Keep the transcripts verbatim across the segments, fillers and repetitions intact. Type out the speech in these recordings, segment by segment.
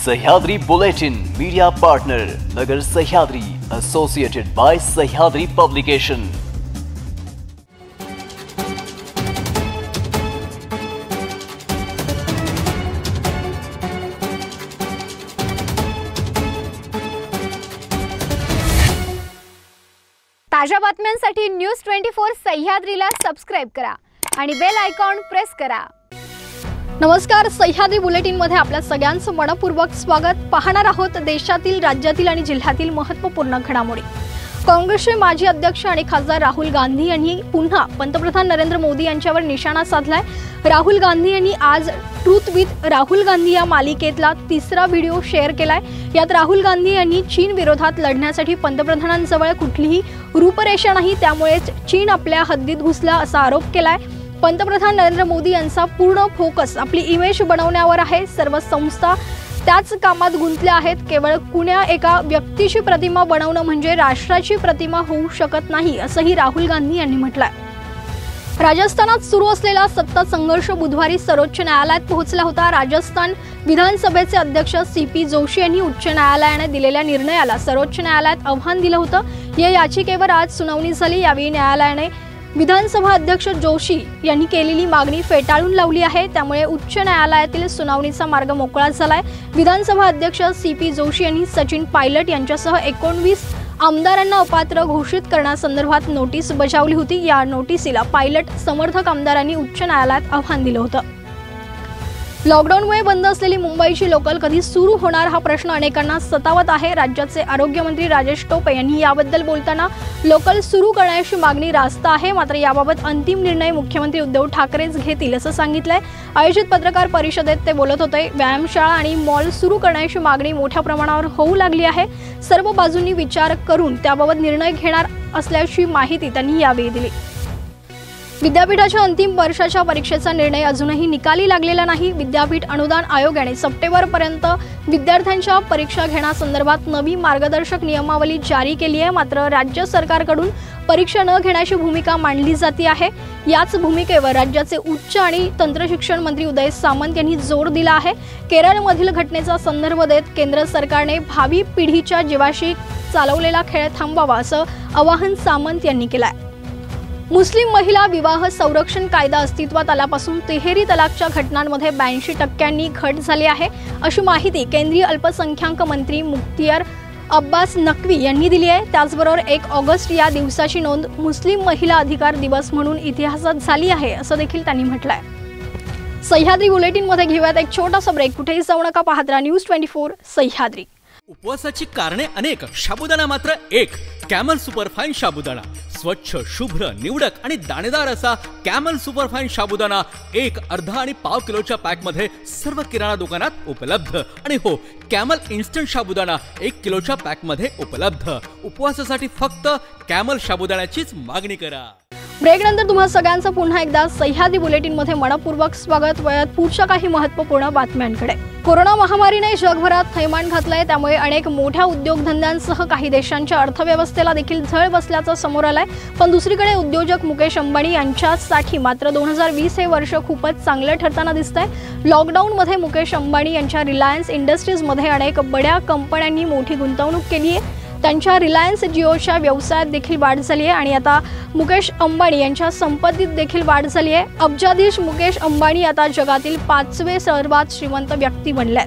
Sahyadri bulletin media partner Nagar Sahyadri associated by Sahyadri publication. ताज्या बातम्यांसाठी news twenty four सह्याद्रीला सबस्क्राइब करा आणि बेल आयकॉन प्रेस करा। नमस्कार, सह्याद्री बुलेटिन मध्ये आपल्या सगळ्यांचं मनपूर्वक स्वागत। पाहणार आहोत देशातील, राज्यातील आणि जिल्ह्यातील महत्त्वपूर्ण घडामोडी। काँग्रेसचे माजी अध्यक्ष आणि खासदार राहुल गांधी यांनी पुन्हा पंतप्रधान नरेंद्र मोदी यांच्यावर निशाणा साधलाय। राहुल गांधी यांनी आज ट्रूथ विथ राहुल गांधी या मालिकेतला तिसरा व्हिडिओ शेअर केलाय। यात राहुल गांधी यांनी चीन विरोधात लढण्यासाठी पंतप्रधानांजवळ कुठलीही रूपरेषा नाही, त्यामुळेच चीन आपल्या हद्दीत घुसला असा आरोप केलाय। पंतप्रधान नरेंद्र मोदी यांचा पूर्ण फोकस आपली इमेज बनवण्यावर आहे। सर्व संस्था त्याच कामात गुंतल्या आहेत। केवळ कुण्या एका व्यक्तीची प्रतिमा बनवणं म्हणजे राष्ट्राची प्रतिमा होऊ शकत नाही, असंही राहुल गांधी यांनी म्हटलंय। राजस्थानात सुरू असलेला सत्ता संघर्ष बुधवारी सर्वोच्च न्यायालयात पोहोचला होता। राजस्थान विधानसभेचे अध्यक्ष सी पी जोशी यांनी उच्च न्यायालयाने दिलेल्या निर्णयाला सर्वोच्च न्यायालयात आव्हान दिलं होतं। या याचिकेवर आज सुनावणी झाली। यावेळी न्यायालयाने विधानसभा अध्यक्ष जोशी यांनी केलेली मागणी फेटाळून लावली आहे, त्यामुळे उच्च न्यायालयातील सुनावणीचा मार्ग मोकळा झालाय। विधानसभा अध्यक्ष सी पी जोशी यांनी सचिन पायलट यांच्यासह एकोणवीस आमदारांना अपात्र घोषित करण्यासंदर्भात नोटीस बजावली होती। या नोटीसीला पायलट समर्थक आमदारांनी उच्च न्यायालयात आव्हान दिलं होतं। लॉकडाऊनमुळे बंद असलेली मुंबईची लोकल कधी सुरू होणार हा प्रश्न अनेकांना सतावत आहे। राज्याचे आरोग्यमंत्री राजेश टोपे यांनी याबद्दल बोलताना लोकल सुरू करण्याची मागणी रास्त आहे, मात्र याबाबत अंतिम निर्णय मुख्यमंत्री उद्धव ठाकरेच घेतील असं सांगितलंय। आयोजित पत्रकार परिषदेत ते बोलत होते। व्यायामशाळा आणि मॉल सुरू करण्याची मागणी मोठ्या प्रमाणावर होऊ लागली आहे। सर्व बाजूंनी विचार करून त्याबाबत निर्णय घेणार असल्याची माहिती त्यांनी यावेळी दिली। विद्यापीठाच्या अंतिम वर्षाच्या परीक्षेचा निर्णय अजूनही निकाली लागलेला नाही। विद्यापीठ अनुदान आयोगाने सप्टेंबरपर्यंत विद्यार्थ्यांच्या परीक्षा घेण्यासंदर्भात नवी मार्गदर्शक नियमावली जारी केली आहे, मात्र राज्य सरकारकडून परीक्षा न घेण्याची भूमिका मांडली जाते आहे। याच भूमिकेवर राज्याचे उच्च आणि तंत्रशिक्षण मंत्री उदय सामंत यांनी जोर दिला आहे। केरळमधील घटनेचा संदर्भ देत केंद्र सरकारने भावी पिढीच्या जीवाशी चालवलेला खेळ थांबवावा असं आवाहन सामंत यांनी केलंय। मुस्लिम महिला विवाह संरक्षण कायदा अस्तित्वात आल्यापासून तिहेरी तलाकच्या घटनांमध्ये ब्याऐंशी टक्क्यांनी घट झाली आहे, अशी माहिती केंद्रीय अल्पसंख्याक मंत्री मुख्तार अब्बास नक्वी यांनी दिली आहे। त्याचबरोबर एक ऑगस्ट या दिवसाची नोंद मुस्लिम महिला अधिकार दिवस म्हणून इतिहासात झाली आहे, असं देखील त्यांनी म्हटलंय। सह्याद्री बुलेटिन मध्ये घेऊयात एक छोटासा ब्रेक। कुठेही जाऊ नका, पाहत राहा न्यूज ट्वेंटी फोर सह्याद्री। उपवासाची कारणे अनेक, साबुदाणा मात्र एक। कॅमल सुपरफाईन साबुदाणा स्वच्छ, शुभ्र, निवडक आणि दाणेदार असा कॅमल सुपरफाईन साबुदाणा एक, अर्धा आणि पाव किलोच्या पॅक मध्ये सर्व किराणा दुकानात उपलब्ध। आणि हो, कॅमल इन्स्टंट साबुदाणा एक किलोच्या पॅक मध्ये उपलब्ध। उपवासासाठी फक्त कॅमल साबुदाण्याचीच मागणी करा। ब्रेक नंतर तुम्हा सगळ्यांचं पुन्हा एकदा सह्याद्री बुलेटिन मध्ये मनपूर्वक स्वागत। वयात पुढच्या काही महत्त्वपूर्ण बातम्यांकडे। कोरोना महामारीने जगभरात थैमान घातलंय, त्यामुळे अनेक मोठ्या उद्योगधंद्यांसह काही देशांच्या अर्थव्यवस्थेला देखील झळ बसल्याचं समोर आलंय। पण दुसरीकडे उद्योजक मुकेश अंबानी यांच्यासाठी मात्र दोन हजार वीस हे वर्ष खूपच चांगलं ठरताना दिसतंय। लॉकडाऊन मध्ये मुकेश अंबानी यांच्या रिलायन्स इंडस्ट्रीज मध्ये अनेक बड्या कंपन्यांनी मोठी गुंतवणूक केली आहे। त्यांच्या रिलायन्स जिओच्या व्यवसायात देखील वाढ झाली आहे आणि आता मुकेश अंबानी यांच्या संपत्तीत देखील वाढ झाली आहे। अब्जाधीश मुकेश अंबानी आता जगातील पाचवे सर्वात श्रीमंत व्यक्ती बनले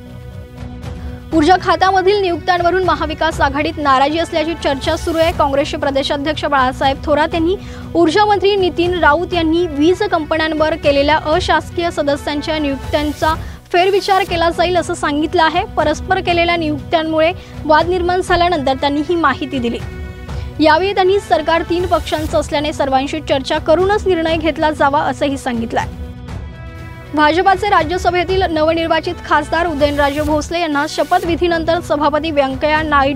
आहेत। ऊर्जा खात्यामधील नियुक्त्यांवरून महाविकास आघाडीत नाराजी असल्याची चर्चा सुरू आहे। काँग्रेसचे प्रदेशाध्यक्ष बाळासाहेब थोरात यांनी ऊर्जा मंत्री नितीन राऊत यांनी वीज कंपन्यांवर केलेल्या अशासकीय सदस्यांच्या नियुक्त्यांचा फेरविचार केला जाईल असं सांगितलं आहे। परस्पर केलेल्या नियुक्त्यांमुळे वाद निर्माण झाल्यानंतर त्यांनी ही माहिती दिली। यावेळी त्यांनी सरकार तीन पक्षांचं असल्याने सर्वांशी चर्चा करूनच निर्णय घेतला जावा असंही सांगितलंय। भाजपाचे राज्यसभेतील नवनिर्वाचित खासदार उदयनराजे भोसले यांना शपथविधीनंतर सभापती व्यंकय्या नायडू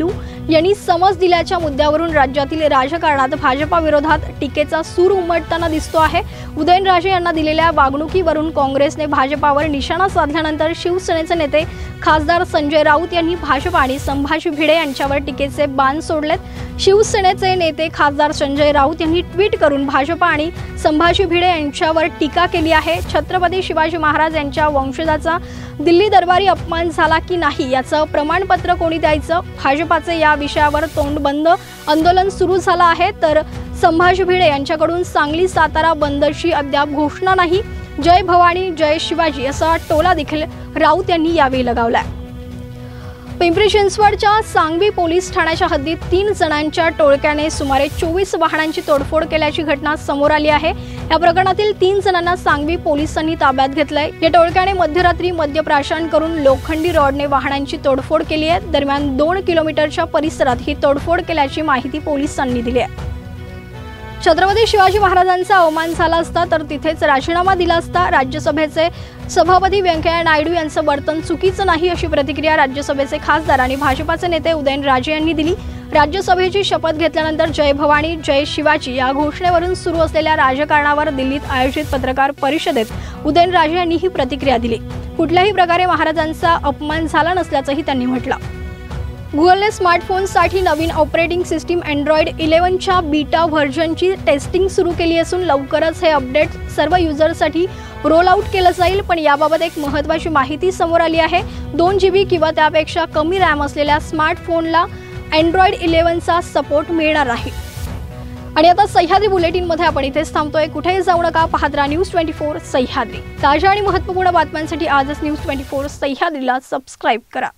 यांनी समज दिल्याच्या मुद्द्यावरून राज्यातील राजकारणात भाजपा विरोधात टीकेचा सूर उमटताना दिसतो आहे। उदयनराजे यांना दिलेल्या वागणुकीवरून काँग्रेसने भाजपावर निशाणा साधल्यानंतर शिवसेनेचे नेते खासदार संजय राऊत यांनी भाजपा आणि संभाजी भिडे यांच्यावर टीकेचे बाण सोडलेत। शिवसेनेचे नेते खासदार संजय राऊत यांनी ट्विट करून भाजपा आणि संभाजी भिडे यांच्यावर टीका केली आहे। छत्रपती शिवाजी महाराज यांच्या वंशजाचा दिल्ली दरबारी अपमान झाला की नाही याचं प्रमाणपत्र कोणी द्यायचं? भाजपाचे या विषयावर तोंडबंद आंदोलन सुरू झालं आहे, तर संभाजी भिडे यांच्याकडून सांगली सातारा बंदची अद्याप घोषणा नाही। जय भवानी जय शिवाजी असा टोला देखील राऊत यांनी यावेळी लगावला। पिंपरी चिंचवडच्या सांगवी पोलीस ठाण्याच्या हद्दीत तीन जणांच्या टोळक्याने सुमारे चोवीस वाहनांची तोडफोड केल्याची घटना समोर आली आहे। या प्रकरणातील तीन जणांना सांगवी पोलिसांनी ताब्यात घेतलंय। या टोळक्याने मध्यरात्री मद्यप्राशन करून लोखंडी रॉडने वाहनांची तोडफोड केली आहे। दरम्यान दोन किलोमीटरच्या परिसरात ही तोडफोड केल्याची माहिती पोलिसांनी दिली आहे। छत्रपती शिवाजी महाराजांचा अवमान झाला असता तर तिथेच राजीनामा दिला असता। राज्यसभेचे सभापती व्यंकय्या नायडू यांचं वर्तन चुकीचं नाही अशी प्रतिक्रिया राज्यसभेचे खासदार आणि भाजपाचे नेते उदयनराजे यांनी दिली। राज्यसभेची शपथ घेतल्यानंतर जय भवानी जय शिवाजी या घोषणेवरून सुरू असलेल्या राजकारणावर दिल्लीत आयोजित पत्रकार परिषदेत उदयनराजे यांनी ही प्रतिक्रिया दिली। कुठल्याही प्रकारे महाराजांचा अपमान झाला नसल्याचंही त्यांनी म्हटलं। गुगलने स्मार्टफोनसाठी नवीन ऑपरेटिंग सिस्टीम अँड्रॉइड इलेव्हनच्या बीटा व्हर्जनची टेस्टिंग सुरू केली असून लवकरच हे अपडेट सर्व युजर्ससाठी रोल आउट केलं जाईल। पण याबाबत एक महत्त्वाची माहिती समोर आली आहे। दोन जीबी किंवा त्यापेक्षा कमी रॅम असलेल्या स्मार्टफोनला अँड्रॉइड इलेव्हनचा सपोर्ट मिळणार आहे। आणि आता सह्याद्री बुलेटिनमध्ये आपण इथेच थांबतोय। कुठेही जाऊ नका, पाहत राहा न्यूज ट्वेंटी फोर सह्याद्री। ताज्या आणि महत्त्वपूर्ण बातम्यांसाठी आजच न्यूज ट्वेंटी फोर सह्याद्रीला सबस्क्राईब करा।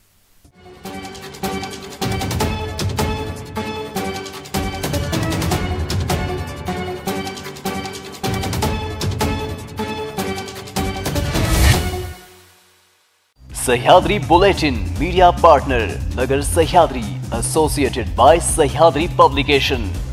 Sahyadri Bulletin, Media Partner, Nagar Sahyadri, associated by Sahyadri Publication.